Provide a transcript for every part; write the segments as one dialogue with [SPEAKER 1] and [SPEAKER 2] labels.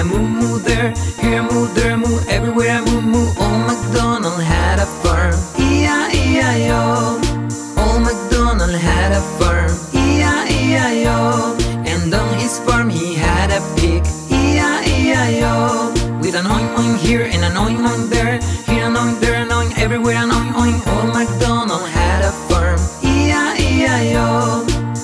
[SPEAKER 1] moo moo there, here moo there moo, everywhere moo moo. Old MacDonald had a farm, E-I-E-I-O. Old MacDonald had a farm, E-I-E-I-O. And on his farm he had a pig, E-I-E-I-O. With an oink oink here and an oink oink there, here an oink there an oink, everywhere an oink oink. Old MacDonald had a farm, E-I-E-I-O.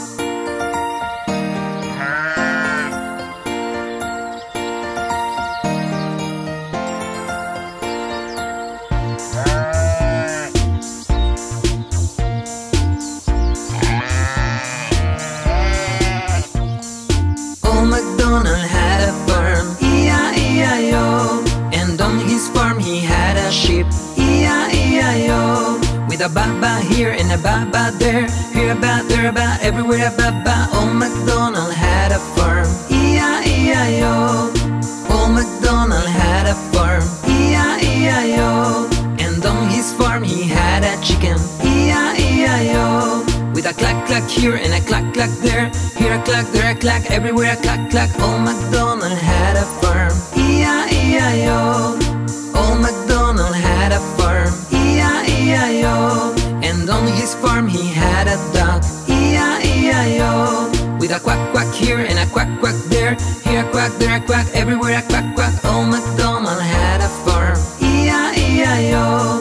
[SPEAKER 1] Old MacDonald had a farm, E-I-E-I-O. And on his farm he had a sheep, E-I-E-I-O. With a ba-ba here and a ba-ba there, here a ba, there a ba, everywhere a ba-ba. Old MacDonald had a farm, E-I-E-I-O. Old MacDonald had a farm, E-I-E-I-O. And on his farm he had a chicken, E-I-E-I-O. With a clack clack here and a clack clack there, here a clack, there a clack, everywhere a clack clack. Old MacDonald had a farm, E-I-E-I-O. Old MacDonald had a farm, E-I-E-I-O. And on his farm he had a dog, E-I-E-I-O. With a quack quack here and a quack quack there, here a quack, there a quack, everywhere a quack quack. Old MacDonald had a farm, E-I-E-I-O.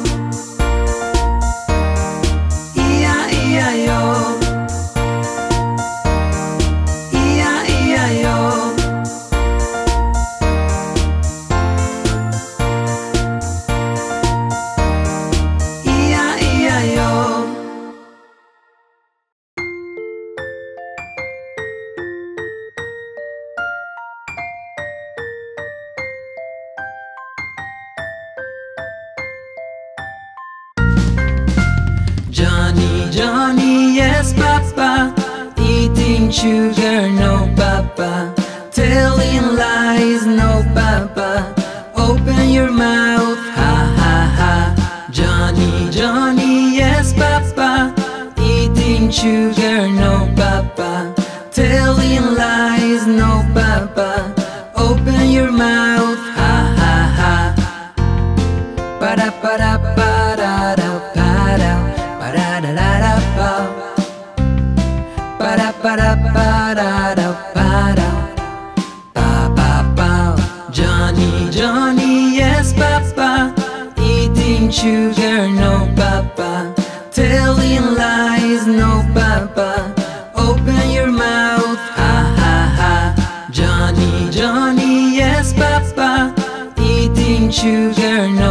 [SPEAKER 1] E-I-E-I-O. E-I-E-I-O. E-I-E-I-O. Johnny, Johnny, yes, Papa. Eating sugar, no, Papa. Telling lies, no, Papa. Open your mouth, ha, ha, ha. Johnny, Johnny, yes, Papa. Eating sugar, no, Papa. Telling lies, no, Papa. Open your mouth, ha, ha, ha. Para, para, para, para, para. Para-da-da-da-pow. Para-para-para-da-para. Pa-pa-pow. Johnny, Johnny, yes, Papa. Eating sugar, no, Papa. Telling lies, no, Papa. Open your mouth, ha, ha, ha. Johnny, Johnny, yes, Papa. Eating sugar, no,